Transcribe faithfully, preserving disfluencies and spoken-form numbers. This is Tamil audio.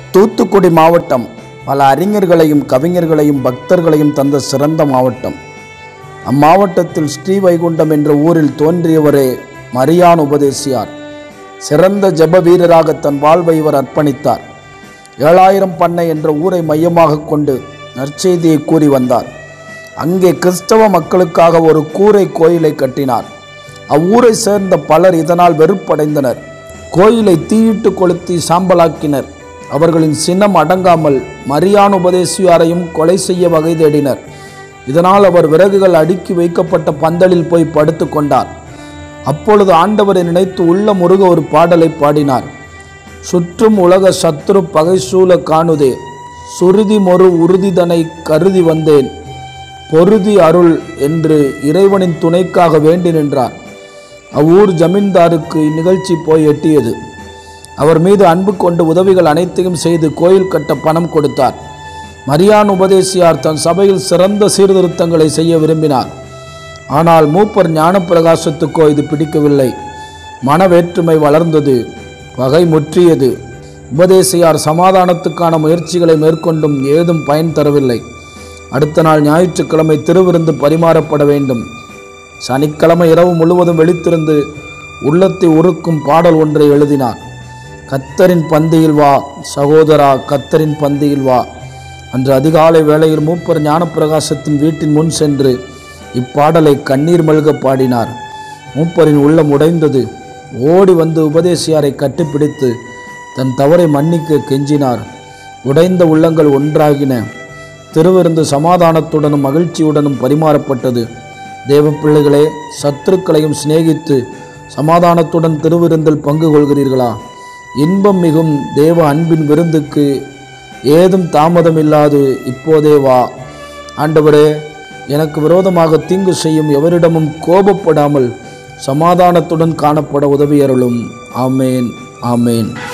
தூத்துக்குடி மாவட்டம் பல அறிஞர்களையும் கவிஞர்களையும் பக்தர்களையும் தந்த சிறந்த மாவட்டம். அம்மாவட்டத்தில் ஸ்ரீவைகுண்டம் என்ற ஊரில் தோன்றியவரே மரியான் உபதேசியார். சிறந்த ஜெப வீரராக தன் வாழ்வை இவர் அர்ப்பணித்தார். ஏழாயிரம் பண்ணை என்ற ஊரை மையமாக கொண்டு நற்செய்தியை கூறி வந்தார். அங்கே கிறிஸ்தவ மக்களுக்காக ஒரு கூரை கோயிலை கட்டினார். அவ்வூரை சேர்ந்த பலர் இதனால் வெறுப்படைந்தனர். கோயிலை தீயிட்டு கொளுத்தி சாம்பலாக்கினர். அவர்களின் சினம் அடங்காமல் மரியான் உபதேசியாரையும் கொலை செய்ய வகை தேடினர். இதனால் அவர் விறகுகள் அடுக்கி வைக்கப்பட்ட பந்தலில் போய் படுத்து கொண்டார். அப்பொழுது ஆண்டவரை நினைத்து உள்ள முருக ஒரு பாடலை பாடினார். சுற்றும் உலக சத்துரு பகை சூழ காணுதே, சுருதி மொரு உறுதிதனை கருதி வந்தேன், பொருதி அருள் என்று இறைவனின் துணைக்காக வேண்டி நின்றார். அவ்வூர் ஜமீன்தாருக்கு இந்நிகழ்ச்சி போய் எட்டியது. அவர் மீது அன்பு கொண்டு உதவிகள் அனைத்தையும் செய்து கோயில் கட்ட பணம் கொடுத்தார். மரியான் உபதேசியார் தன் சபையில் சிறந்த சீர்திருத்தங்களை செய்ய விரும்பினார். ஆனால் மூப்பர் ஞானப்பிரகாசத்துக்கோ இது பிடிக்கவில்லை. மனவேற்றுமை வளர்ந்தது, பகை முற்றியது. உபதேசியார் சமாதானத்துக்கான முயற்சிகளை மேற்கொண்டும் ஏதும் பயன் தரவில்லை. அடுத்த நாள் ஞாயிற்றுக்கிழமை திருவிருந்து பரிமாறப்பட வேண்டும். சனிக்கிழமை இரவு முழுவதும் விழித்திருந்து உள்ளத்தை உருக்கும் பாடல் ஒன்றை எழுதினார். கத்தரின் பந்தியில் வா சகோதரா, கத்தரின் பந்தியில் வா. அன்று அதிகாலை வேளையில் மூப்பர் ஞானப்பிரகாசத்தின் வீட்டின் முன் சென்று இப்பாடலை கண்ணீர் மல்க பாடினார். மூப்பரின் உள்ளம் உடைந்தது. ஓடி வந்து உபதேசியாரை கட்டிப்பிடித்து தன் தவறை மன்னிக்க கெஞ்சினார். உடைந்த உள்ளங்கள் ஒன்றாகின. திருவிருந்து சமாதானத்துடனும் மகிழ்ச்சியுடனும் பரிமாறப்பட்டது. தேவ பிள்ளைகளே, சத்துருக்களையும் சிநேகித்து சமாதானத்துடன் திருவிருந்தில் பங்கு கொள்கிறீர்களா? இன்பம் மிகும் தேவ அன்பின் விருந்துக்கு ஏதும் தாமதமில்லாது இப்போதே வா. ஆண்டவரே, எனக்கு விரோதமாக தீங்கு செய்யும் எவரிடமும் கோபப்படாமல் சமாதானத்துடன் காணப்பட உதவி அருளும். ஆமேன், ஆமேன்.